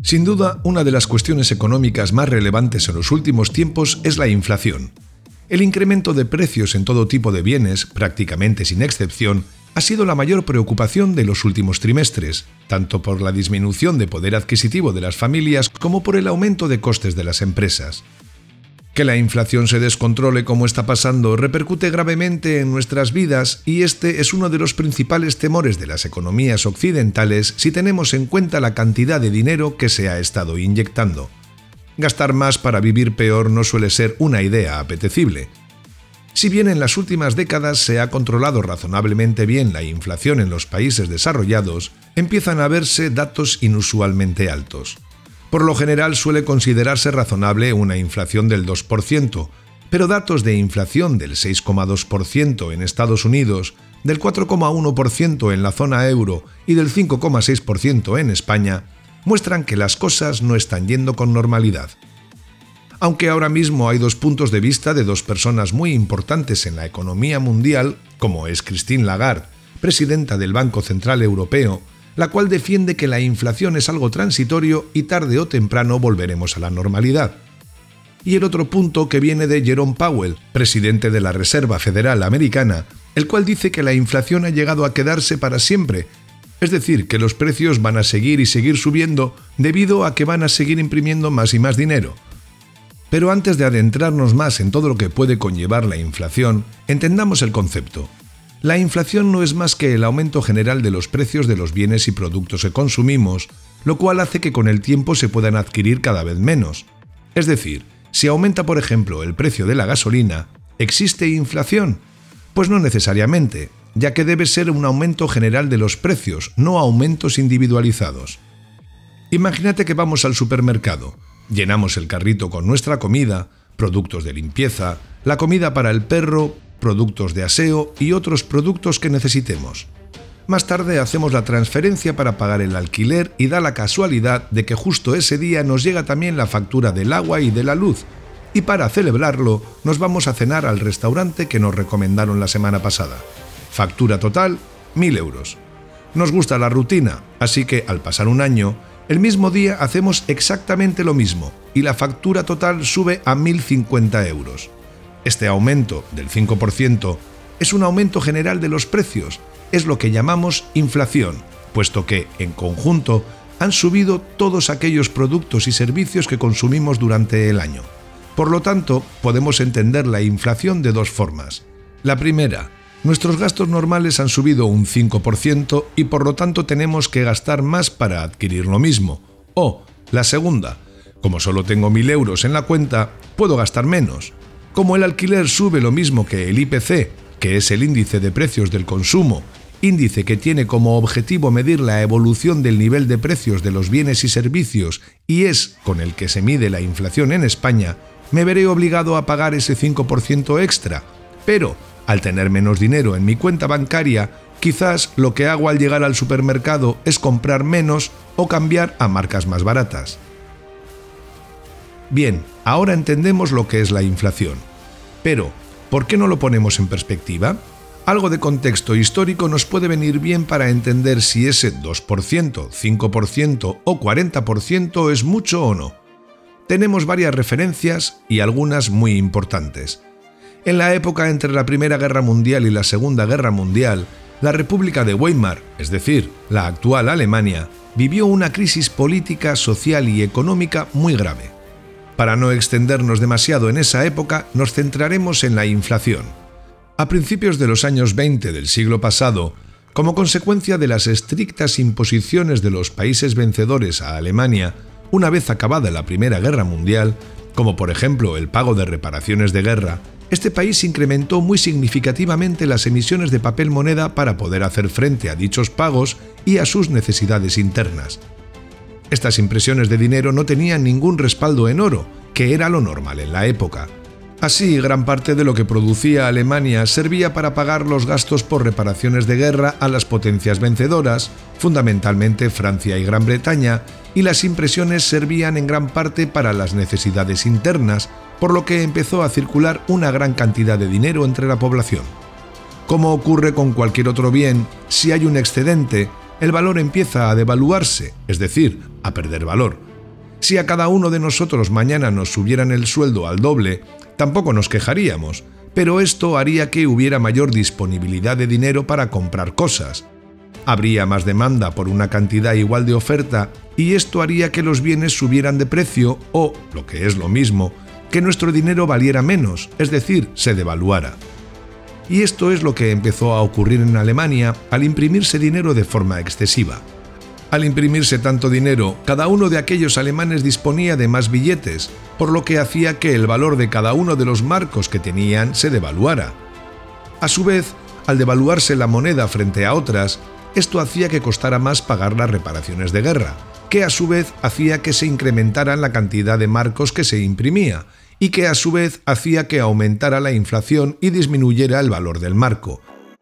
Sin duda, una de las cuestiones económicas más relevantes en los últimos tiempos es la inflación. El incremento de precios en todo tipo de bienes, prácticamente sin excepción, ha sido la mayor preocupación de los últimos trimestres, tanto por la disminución de poder adquisitivo de las familias como por el aumento de costes de las empresas. Que la inflación se descontrole como está pasando repercute gravemente en nuestras vidas y este es uno de los principales temores de las economías occidentales si tenemos en cuenta la cantidad de dinero que se ha estado inyectando. Gastar más para vivir peor no suele ser una idea apetecible. Si bien en las últimas décadas se ha controlado razonablemente bien la inflación en los países desarrollados, empiezan a verse datos inusualmente altos. Por lo general suele considerarse razonable una inflación del 2%, pero datos de inflación del 6,2% en Estados Unidos, del 4,1% en la zona euro y del 5,6% en España, muestran que las cosas no están yendo con normalidad. Aunque ahora mismo hay dos puntos de vista de dos personas muy importantes en la economía mundial, como es Christine Lagarde, presidenta del Banco Central Europeo, la cual defiende que la inflación es algo transitorio y tarde o temprano volveremos a la normalidad. Y el otro punto que viene de Jerome Powell, presidente de la Reserva Federal Americana, el cual dice que la inflación ha llegado a quedarse para siempre, es decir, que los precios van a seguir y seguir subiendo debido a que van a seguir imprimiendo más y más dinero. Pero antes de adentrarnos más en todo lo que puede conllevar la inflación, entendamos el concepto. La inflación no es más que el aumento general de los precios de los bienes y productos que consumimos, lo cual hace que con el tiempo se puedan adquirir cada vez menos. Es decir, si aumenta por ejemplo el precio de la gasolina, ¿existe inflación? Pues no necesariamente, ya que debe ser un aumento general de los precios, no aumentos individualizados. Imagínate que vamos al supermercado, llenamos el carrito con nuestra comida, productos de limpieza, la comida para el perro, productos de aseo y otros productos que necesitemos. Más tarde hacemos la transferencia para pagar el alquiler y da la casualidad de que justo ese día nos llega también la factura del agua y de la luz, y para celebrarlo nos vamos a cenar al restaurante que nos recomendaron la semana pasada. Factura total, 1.000 euros. Nos gusta la rutina, así que al pasar un año, el mismo día hacemos exactamente lo mismo y la factura total sube a 1.050 euros. Este aumento del 5% es un aumento general de los precios, es lo que llamamos inflación, puesto que, en conjunto, han subido todos aquellos productos y servicios que consumimos durante el año. Por lo tanto, podemos entender la inflación de dos formas. La primera, nuestros gastos normales han subido un 5% y por lo tanto tenemos que gastar más para adquirir lo mismo. O, la segunda, como solo tengo 1.000 euros en la cuenta, puedo gastar menos. Como el alquiler sube lo mismo que el IPC, que es el índice de precios del consumo, índice que tiene como objetivo medir la evolución del nivel de precios de los bienes y servicios y es con el que se mide la inflación en España, me veré obligado a pagar ese 5% extra. Pero, al tener menos dinero en mi cuenta bancaria, quizás lo que hago al llegar al supermercado es comprar menos o cambiar a marcas más baratas. Bien, ahora entendemos lo que es la inflación. Pero, ¿por qué no lo ponemos en perspectiva? Algo de contexto histórico nos puede venir bien para entender si ese 2%, 5% o 40% es mucho o no. Tenemos varias referencias y algunas muy importantes. En la época entre la Primera Guerra Mundial y la Segunda Guerra Mundial, la República de Weimar, es decir, la actual Alemania, vivió una crisis política, social y económica muy grave. Para no extendernos demasiado en esa época, nos centraremos en la inflación. A principios de los años 20 del siglo pasado, como consecuencia de las estrictas imposiciones de los países vencedores a Alemania, una vez acabada la Primera Guerra Mundial, como por ejemplo el pago de reparaciones de guerra, este país incrementó muy significativamente las emisiones de papel moneda para poder hacer frente a dichos pagos y a sus necesidades internas. Estas impresiones de dinero no tenían ningún respaldo en oro, que era lo normal en la época. Así, gran parte de lo que producía Alemania servía para pagar los gastos por reparaciones de guerra a las potencias vencedoras, fundamentalmente Francia y Gran Bretaña, y las impresiones servían en gran parte para las necesidades internas, por lo que empezó a circular una gran cantidad de dinero entre la población. Como ocurre con cualquier otro bien, si hay un excedente, el valor empieza a devaluarse, es decir, a perder valor, Si a cada uno de nosotros mañana nos subieran el sueldo al doble, tampoco nos quejaríamos, pero esto haría que hubiera mayor disponibilidad de dinero para comprar cosas. Habría más demanda por una cantidad igual de oferta y esto haría que los bienes subieran de precio o, lo que es lo mismo, que nuestro dinero valiera menos, es decir, se devaluara. Y esto es lo que empezó a ocurrir en Alemania al imprimirse dinero de forma excesiva. Al imprimirse tanto dinero, cada uno de aquellos alemanes disponía de más billetes, por lo que hacía que el valor de cada uno de los marcos que tenían se devaluara. A su vez, al devaluarse la moneda frente a otras, esto hacía que costara más pagar las reparaciones de guerra, que a su vez hacía que se incrementaran la cantidad de marcos que se imprimía, y que a su vez hacía que aumentara la inflación y disminuyera el valor del marco.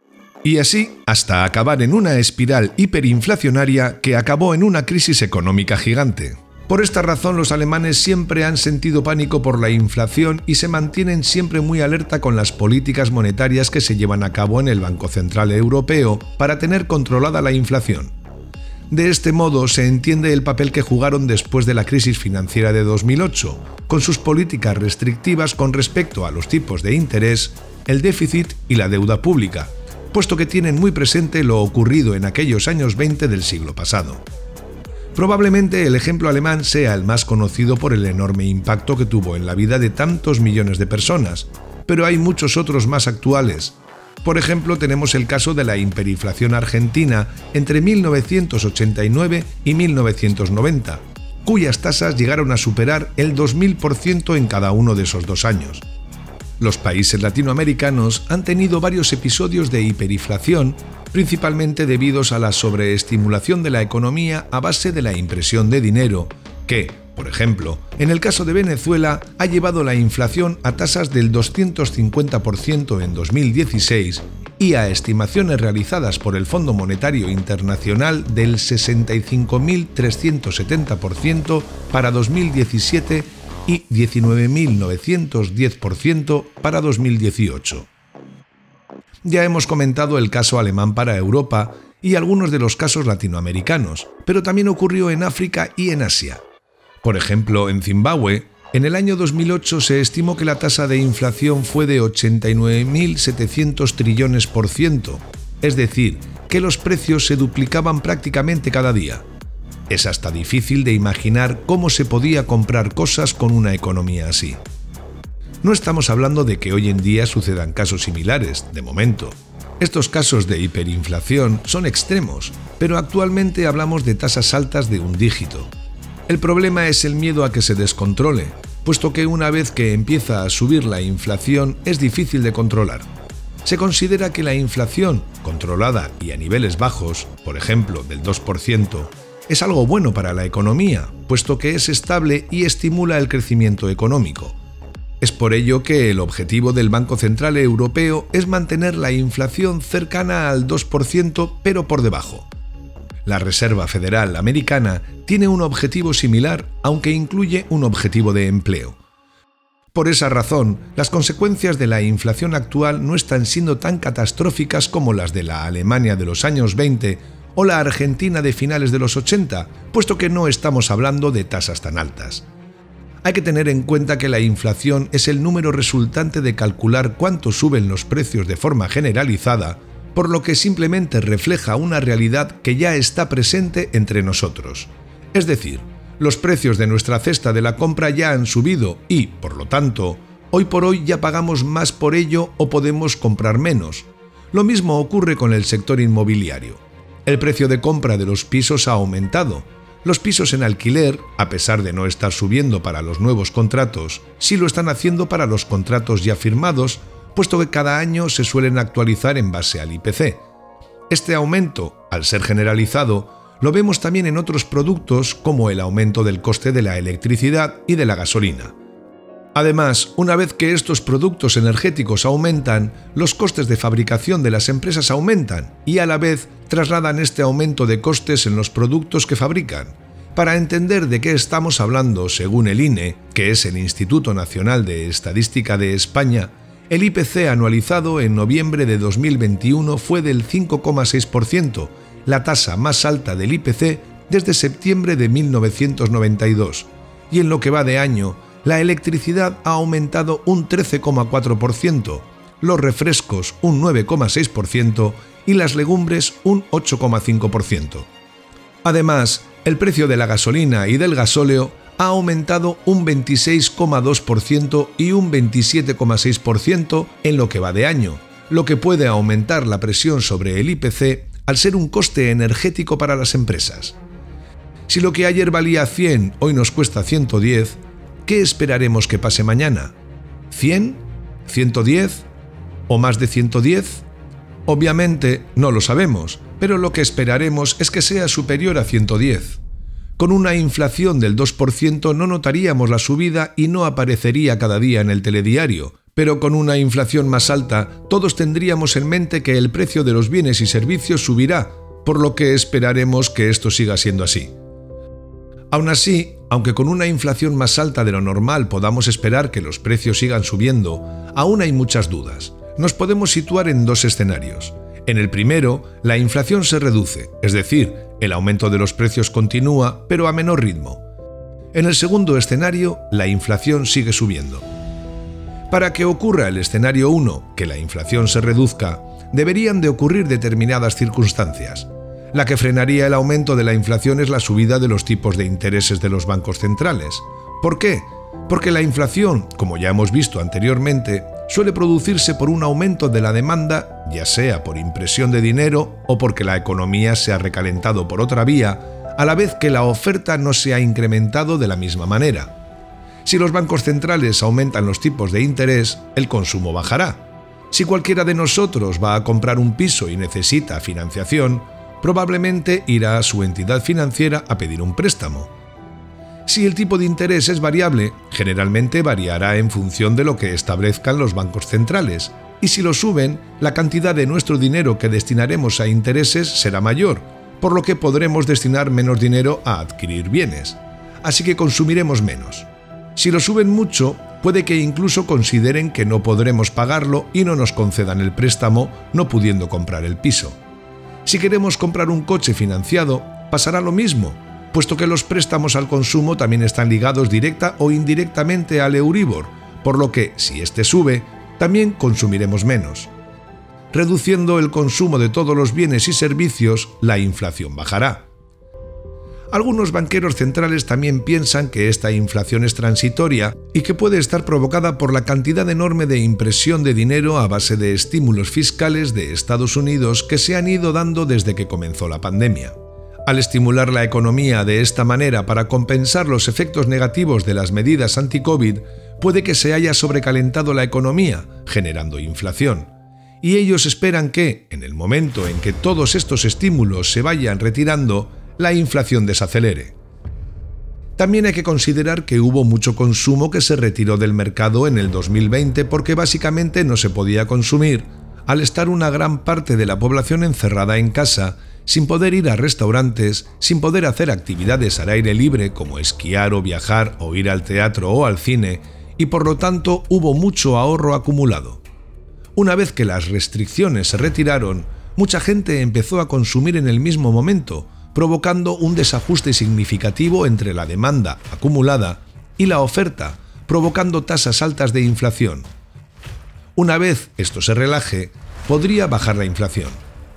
Y así hasta acabar en una espiral hiperinflacionaria que acabó en una crisis económica gigante. Por esta razón los alemanes siempre han sentido pánico por la inflación y se mantienen siempre muy alerta con las políticas monetarias que se llevan a cabo en el Banco Central Europeo para tener controlada la inflación. De este modo se entiende el papel que jugaron después de la crisis financiera de 2008, con sus políticas restrictivas con respecto a los tipos de interés, el déficit y la deuda pública, puesto que tienen muy presente lo ocurrido en aquellos años 20 del siglo pasado. Probablemente el ejemplo alemán sea el más conocido por el enorme impacto que tuvo en la vida de tantos millones de personas, pero hay muchos otros más actuales. Por ejemplo, tenemos el caso de la hiperinflación argentina entre 1989 y 1990, cuyas tasas llegaron a superar el 2000% en cada uno de esos 2 años. Los países latinoamericanos han tenido varios episodios de hiperinflación, principalmente debidos a la sobreestimulación de la economía a base de la impresión de dinero, que, por ejemplo, en el caso de Venezuela, ha llevado la inflación a tasas del 250% en 2016 y a estimaciones realizadas por el Fondo Monetario Internacional del 65.370% para 2017 y 19.910% para 2018. Ya hemos comentado el caso alemán para Europa y algunos de los casos latinoamericanos, pero también ocurrió en África y en Asia. Por ejemplo, en Zimbabue, en el año 2008 se estimó que la tasa de inflación fue de 89.700 trillones%, es decir, que los precios se duplicaban prácticamente cada día. Es hasta difícil de imaginar cómo se podía comprar cosas con una economía así. No estamos hablando de que hoy en día sucedan casos similares, de momento. Estos casos de hiperinflación son extremos, pero actualmente hablamos de tasas altas de un dígito. El problema es el miedo a que se descontrole, puesto que una vez que empieza a subir la inflación es difícil de controlar. Se considera que la inflación, controlada y a niveles bajos, por ejemplo del 2%, es algo bueno para la economía, puesto que es estable y estimula el crecimiento económico. Es por ello que el objetivo del Banco Central Europeo es mantener la inflación cercana al 2%, pero por debajo. La Reserva Federal Americana tiene un objetivo similar, aunque incluye un objetivo de empleo. Por esa razón, las consecuencias de la inflación actual no están siendo tan catastróficas como las de la Alemania de los años 20 o la Argentina de finales de los 80, puesto que no estamos hablando de tasas tan altas. Hay que tener en cuenta que la inflación es el número resultante de calcular cuánto suben los precios de forma generalizada, por lo que simplemente refleja una realidad que ya está presente entre nosotros. Es decir, los precios de nuestra cesta de la compra ya han subido y, por lo tanto, hoy por hoy ya pagamos más por ello o podemos comprar menos. Lo mismo ocurre con el sector inmobiliario. El precio de compra de los pisos ha aumentado. Los pisos en alquiler, a pesar de no estar subiendo para los nuevos contratos, sí lo están haciendo para los contratos ya firmados, puesto que cada año se suelen actualizar en base al IPC. Este aumento, al ser generalizado, lo vemos también en otros productos como el aumento del coste de la electricidad y de la gasolina. Además, una vez que estos productos energéticos aumentan, los costes de fabricación de las empresas aumentan y a la vez trasladan este aumento de costes en los productos que fabrican. Para entender de qué estamos hablando, según el INE, que es el Instituto Nacional de Estadística de España, el IPC anualizado en noviembre de 2021 fue del 5,6%, la tasa más alta del IPC desde septiembre de 1992, y en lo que va de año, la electricidad ha aumentado un 13,4%, los refrescos un 9,6% y las legumbres un 8,5%. Además, el precio de la gasolina y del gasóleo ha aumentado un 26,2% y un 27,6% en lo que va de año, lo que puede aumentar la presión sobre el IPC al ser un coste energético para las empresas. Si lo que ayer valía 100 hoy nos cuesta 110, ¿qué esperaremos que pase mañana? ¿100? ¿110? ¿O más de 110? Obviamente no lo sabemos, pero lo que esperaremos es que sea superior a 110. Con una inflación del 2% no notaríamos la subida y no aparecería cada día en el telediario, pero con una inflación más alta todos tendríamos en mente que el precio de los bienes y servicios subirá, por lo que esperaremos que esto siga siendo así. Aún así, aunque con una inflación más alta de lo normal podamos esperar que los precios sigan subiendo, aún hay muchas dudas. Nos podemos situar en dos escenarios. En el primero, la inflación se reduce, es decir, el aumento de los precios continúa, pero a menor ritmo. En el segundo escenario, la inflación sigue subiendo. Para que ocurra el escenario 1, que la inflación se reduzca, deberían de ocurrir determinadas circunstancias. La que frenaría el aumento de la inflación es la subida de los tipos de intereses de los bancos centrales. ¿Por qué? Porque la inflación, como ya hemos visto anteriormente, suele producirse por un aumento de la demanda, ya sea por impresión de dinero o porque la economía se ha recalentado por otra vía, a la vez que la oferta no se ha incrementado de la misma manera. Si los bancos centrales aumentan los tipos de interés, el consumo bajará. Si cualquiera de nosotros va a comprar un piso y necesita financiación, probablemente irá a su entidad financiera a pedir un préstamo. Si el tipo de interés es variable, generalmente variará en función de lo que establezcan los bancos centrales, y si lo suben, la cantidad de nuestro dinero que destinaremos a intereses será mayor, por lo que podremos destinar menos dinero a adquirir bienes. Así que consumiremos menos. Si lo suben mucho, puede que incluso consideren que no podremos pagarlo y no nos concedan el préstamo, no pudiendo comprar el piso. Si queremos comprar un coche financiado, pasará lo mismo, puesto que los préstamos al consumo también están ligados directa o indirectamente al Euribor, por lo que, si este sube, también consumiremos menos. Reduciendo el consumo de todos los bienes y servicios, la inflación bajará. Algunos banqueros centrales también piensan que esta inflación es transitoria y que puede estar provocada por la cantidad enorme de impresión de dinero a base de estímulos fiscales de Estados Unidos que se han ido dando desde que comenzó la pandemia. Al estimular la economía de esta manera para compensar los efectos negativos de las medidas anti-COVID, puede que se haya sobrecalentado la economía, generando inflación. Y ellos esperan que, en el momento en que todos estos estímulos se vayan retirando, la inflación desacelere. También hay que considerar que hubo mucho consumo que se retiró del mercado en el 2020 porque básicamente no se podía consumir, al estar una gran parte de la población encerrada en casa, sin poder ir a restaurantes, sin poder hacer actividades al aire libre como esquiar o viajar o ir al teatro o al cine, y por lo tanto hubo mucho ahorro acumulado. Una vez que las restricciones se retiraron, mucha gente empezó a consumir en el mismo momento, provocando un desajuste significativo entre la demanda acumulada y la oferta, provocando tasas altas de inflación. Una vez esto se relaje, podría bajar la inflación.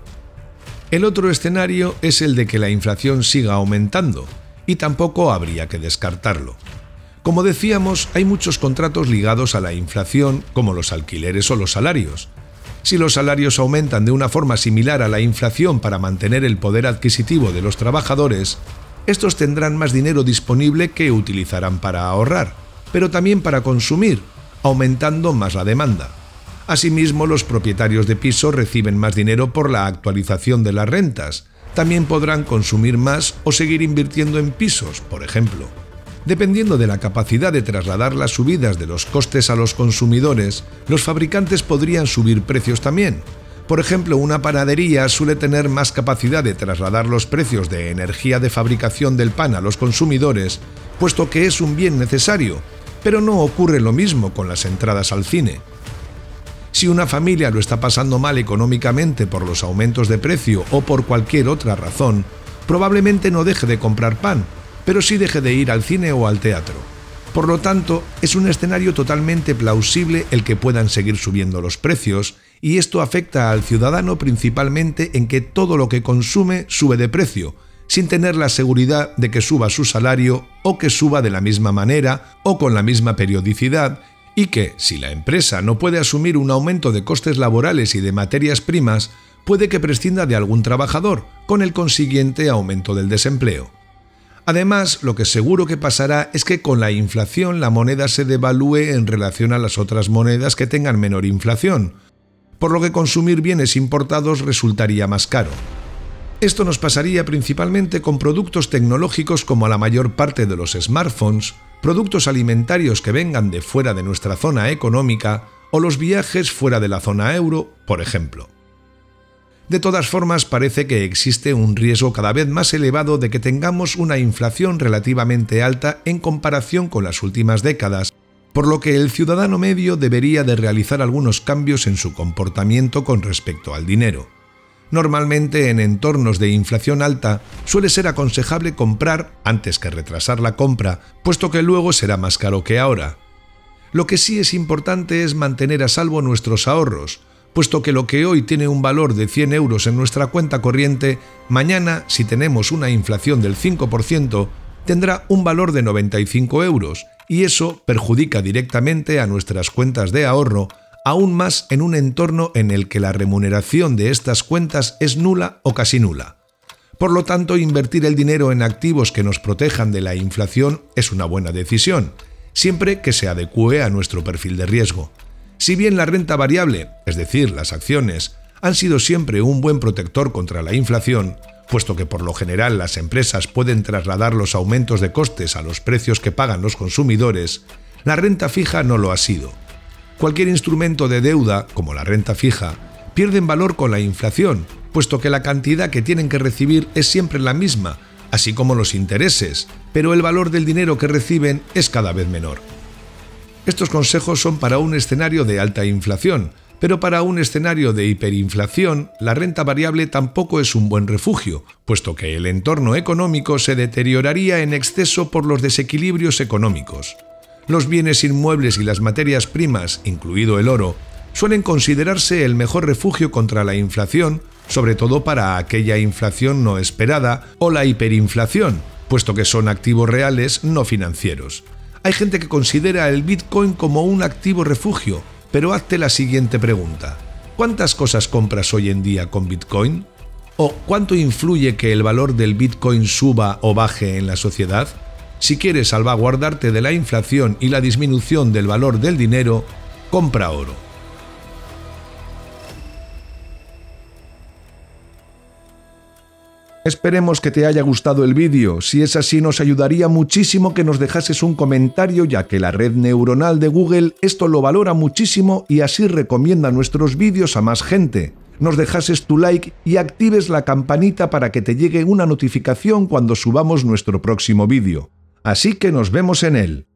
El otro escenario es el de que la inflación siga aumentando, y tampoco habría que descartarlo. Como decíamos, hay muchos contratos ligados a la inflación, como los alquileres o los salarios. Si los salarios aumentan de una forma similar a la inflación para mantener el poder adquisitivo de los trabajadores, estos tendrán más dinero disponible que utilizarán para ahorrar, pero también para consumir, aumentando más la demanda. Asimismo, los propietarios de piso reciben más dinero por la actualización de las rentas. También podrán consumir más o seguir invirtiendo en pisos, por ejemplo. Dependiendo de la capacidad de trasladar las subidas de los costes a los consumidores, los fabricantes podrían subir precios también. Por ejemplo, una panadería suele tener más capacidad de trasladar los precios de energía de fabricación del pan a los consumidores, puesto que es un bien necesario, pero no ocurre lo mismo con las entradas al cine. Si una familia lo está pasando mal económicamente por los aumentos de precio o por cualquier otra razón, probablemente no deje de comprar pan, pero sí deje de ir al cine o al teatro. Por lo tanto, es un escenario totalmente plausible el que puedan seguir subiendo los precios, y esto afecta al ciudadano principalmente en que todo lo que consume sube de precio, sin tener la seguridad de que suba su salario o que suba de la misma manera o con la misma periodicidad, y que, si la empresa no puede asumir un aumento de costes laborales y de materias primas, puede que prescinda de algún trabajador, con el consiguiente aumento del desempleo. Además, lo que seguro que pasará es que con la inflación la moneda se devalúe en relación a las otras monedas que tengan menor inflación, por lo que consumir bienes importados resultaría más caro. Esto nos pasaría principalmente con productos tecnológicos como la mayor parte de los smartphones, productos alimentarios que vengan de fuera de nuestra zona económica o los viajes fuera de la zona euro, por ejemplo. De todas formas, parece que existe un riesgo cada vez más elevado de que tengamos una inflación relativamente alta en comparación con las últimas décadas, por lo que el ciudadano medio debería de realizar algunos cambios en su comportamiento con respecto al dinero. Normalmente, en entornos de inflación alta, suele ser aconsejable comprar antes que retrasar la compra, puesto que luego será más caro que ahora. Lo que sí es importante es mantener a salvo nuestros ahorros, puesto que lo que hoy tiene un valor de 100 euros en nuestra cuenta corriente, mañana, si tenemos una inflación del 5%, tendrá un valor de 95 euros, y eso perjudica directamente a nuestras cuentas de ahorro, aún más en un entorno en el que la remuneración de estas cuentas es nula o casi nula. Por lo tanto, invertir el dinero en activos que nos protejan de la inflación es una buena decisión, siempre que se adecúe a nuestro perfil de riesgo. Si bien la renta variable, es decir, las acciones, han sido siempre un buen protector contra la inflación, puesto que por lo general las empresas pueden trasladar los aumentos de costes a los precios que pagan los consumidores, la renta fija no lo ha sido. Cualquier instrumento de deuda, como la renta fija, pierde en valor con la inflación, puesto que la cantidad que tienen que recibir es siempre la misma, así como los intereses, pero el valor del dinero que reciben es cada vez menor. Estos consejos son para un escenario de alta inflación, pero para un escenario de hiperinflación, la renta variable tampoco es un buen refugio, puesto que el entorno económico se deterioraría en exceso por los desequilibrios económicos. Los bienes inmuebles y las materias primas, incluido el oro, suelen considerarse el mejor refugio contra la inflación, sobre todo para aquella inflación no esperada o la hiperinflación, puesto que son activos reales no financieros. Hay gente que considera el Bitcoin como un activo refugio, pero hazte la siguiente pregunta: ¿cuántas cosas compras hoy en día con Bitcoin? ¿O cuánto influye que el valor del Bitcoin suba o baje en la sociedad? Si quieres salvaguardarte de la inflación y la disminución del valor del dinero, compra oro. Esperemos que te haya gustado el vídeo. Si es así, nos ayudaría muchísimo que nos dejases un comentario, ya que la red neuronal de Google esto lo valora muchísimo y así recomienda nuestros vídeos a más gente. Nos dejases tu like y actives la campanita para que te llegue una notificación cuando subamos nuestro próximo vídeo. Así que nos vemos en él.